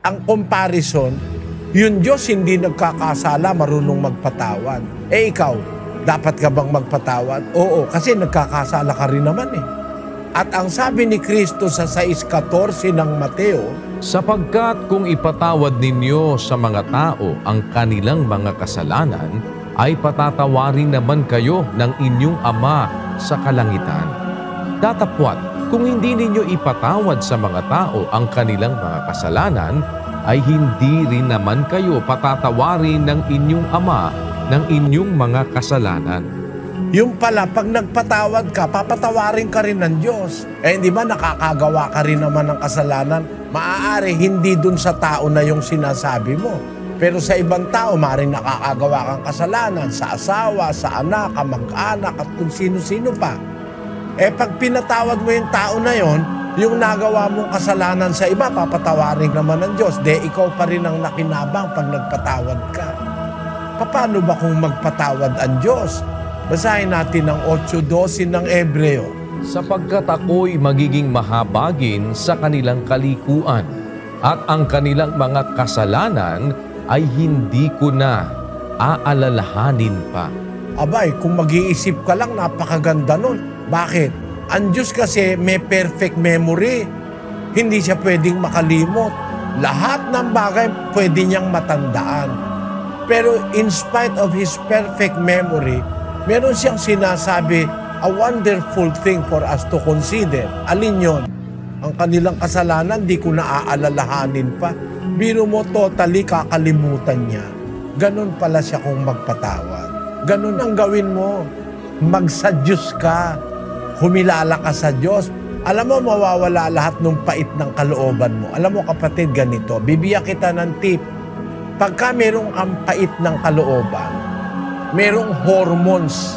Ang comparison, yung Diyos hindi nagkakasala, marunong magpatawad. Ikaw, dapat ka bang magpatawad? Oo, kasi nagkakasala ka rin naman eh. At ang sabi ni Kristo sa 6:14 ng Mateo, Sapagkat kung ipatawad ninyo sa mga tao ang kanilang mga kasalanan, ay patatawarin naman kayo ng inyong Ama sa kalangitan. Datapwat, kung hindi ninyo ipatawad sa mga tao ang kanilang mga kasalanan, ay hindi rin naman kayo patatawarin ng inyong Ama ng inyong mga kasalanan. yung pala, pag nagpatawad ka, papatawarin ka rin ng Diyos. Hindi ba nakakagawa ka rin naman ng kasalanan? Maaari hindi dun sa tao na yung sinasabi mo. Pero sa ibang tao, maaaring nakakagawa kang kasalanan sa asawa, sa anak, kamag-anak, at kung sino-sino pa. Pag pinatawad mo yung tao na yon, yung nagawa mong kasalanan sa iba, papatawarin naman ng Diyos. Ikaw pa rin ang nakinabang pag nagpatawad ka. Paano ba kung magpatawad ang Diyos? Basahin natin ang 8:12 ng Hebreo. Sapagkat ako'y magiging mahabagin sa kanilang kalikuan, at ang kanilang mga kasalanan ay hindi ko na aalalahanin pa. Abay, kung mag-iisip ka lang, napakaganda nun. Bakit? Ang Diyos kasi may perfect memory. Hindi siya pwedeng makalimot. Lahat ng bagay pwede niyang matandaan. Pero in spite of His perfect memory, meron siyang sinasabi, a wonderful thing for us to consider. Alin yon? Ang kanilang kasalanan, di ko na aalalahanin pa. Biro mo, totally kakalimutan niya. Ganun pala siya kung magpatawad. Ganun ang gawin mo. Magsadyos ka. Humilala ka sa Diyos. Alam mo, mawawala lahat ng pait ng kalooban mo. Alam mo kapatid, ganito. Bibigyan kita ng tip. Pagka merong ang pait ng kalooban, merong hormones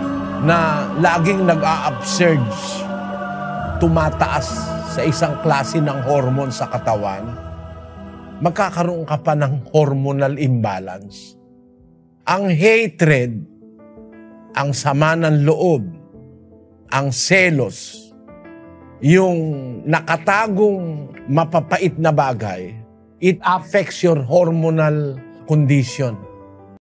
na laging nag-a-upsurge, tumataas sa isang klase ng hormone sa katawan, magkakaroon ka pa ng hormonal imbalance. Ang hatred, ang sama ng loob, ang selos, yung nakatagong mapapait na bagay, it affects your hormonal condition.